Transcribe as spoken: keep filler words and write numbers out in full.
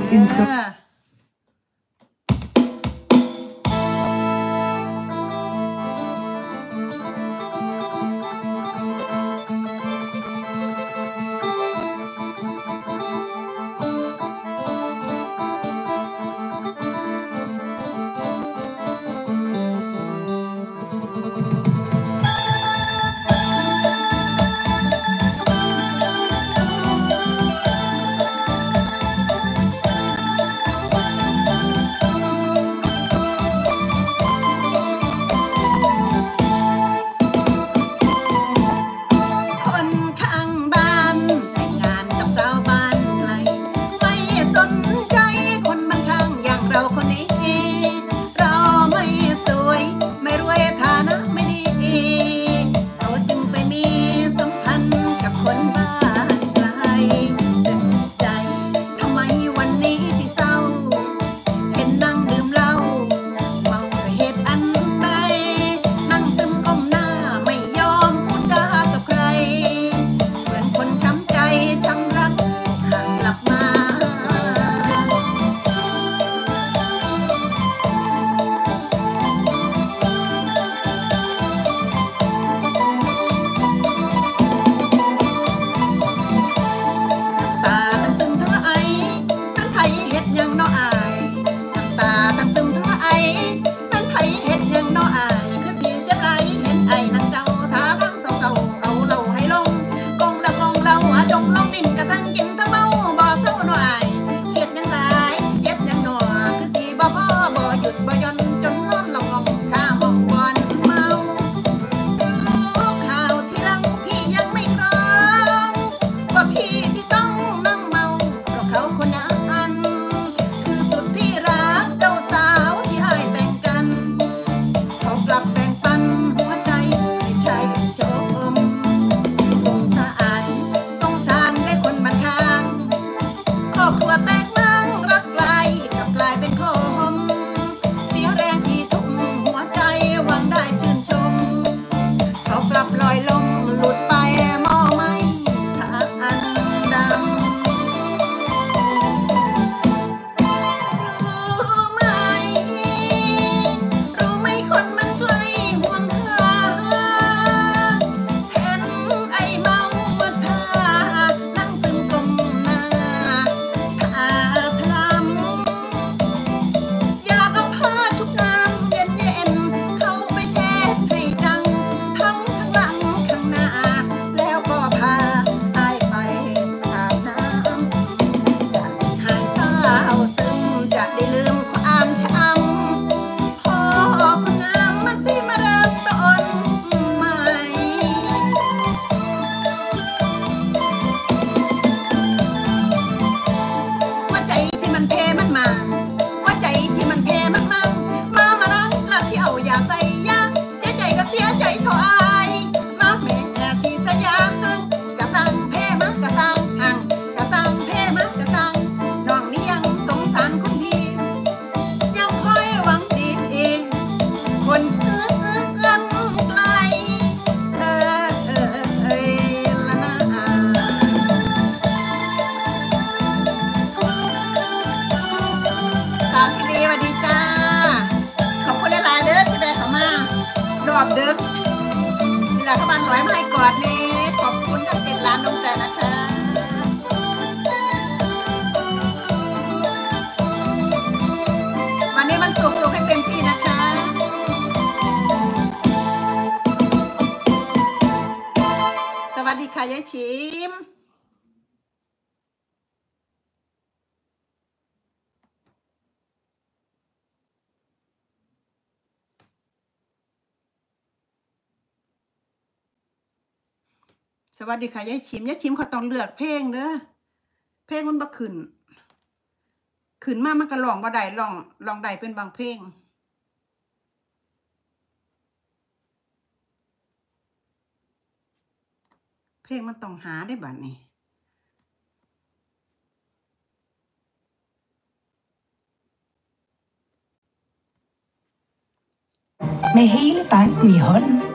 อินสุรอบเดินนี่แหละเขาบ้านร้อยมาให้กอดนี่ขอบคุณทั้งเจ็ดล้านดวงใจนะคะวันนี้มันสุกสุกให้เต็มที่นะคะสวัสดีค่ะยายชิมสวัสดีค่ะยายชิมยายชิมเขาต้องเลือกเพลงเด้อเพลงมันบ่ขึ้นขึ้นมามันก็ร้องบ่ได้ร้องร้องได้เป็นบางเพลงเพลงมันต้องหาได้บัดนี้ Med hele banken i hånden